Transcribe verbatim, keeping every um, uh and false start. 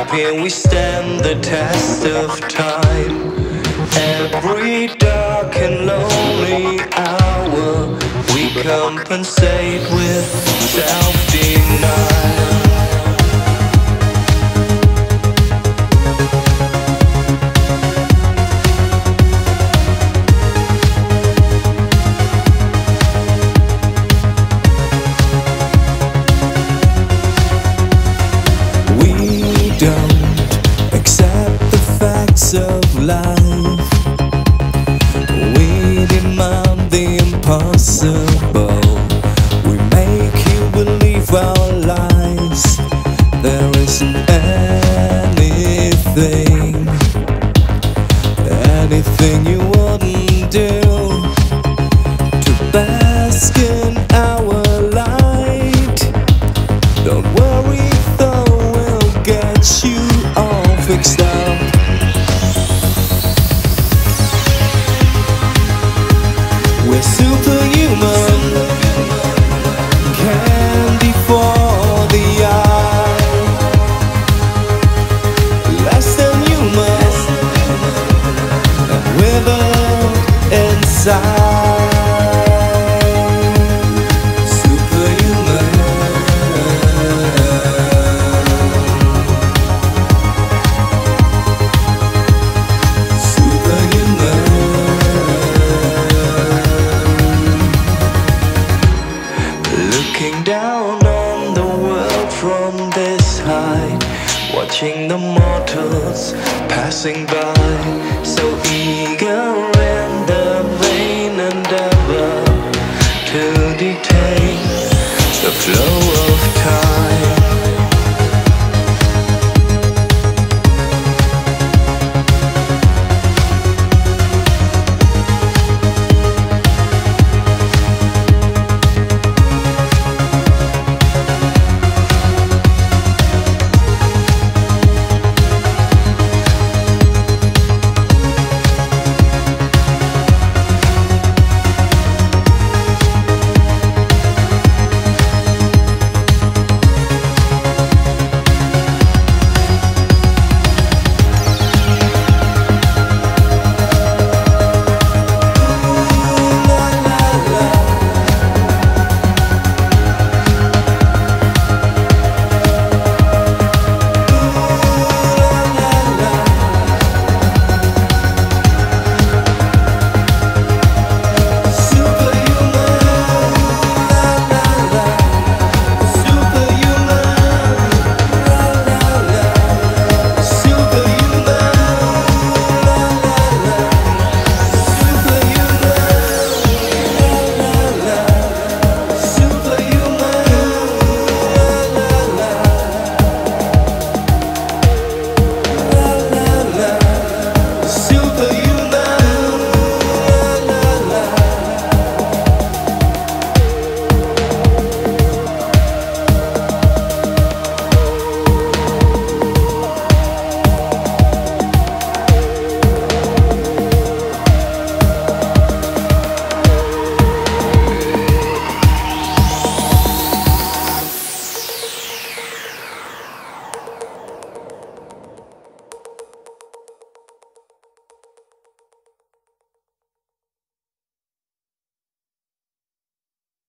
here we stand the test of time. Every dark and lonely hour we compensate with self-denial. Don't accept the facts of life. We demand the impossible. We make you believe our lies. There isn't anything, anything you wouldn't do to bask in our light. Don't worry, get you all fixed up. We're superhuman, candy for the eye, less than human, and withered inside. Looking down on the world from this height, watching the mortals passing by, so eager in the vain endeavor to detain the flow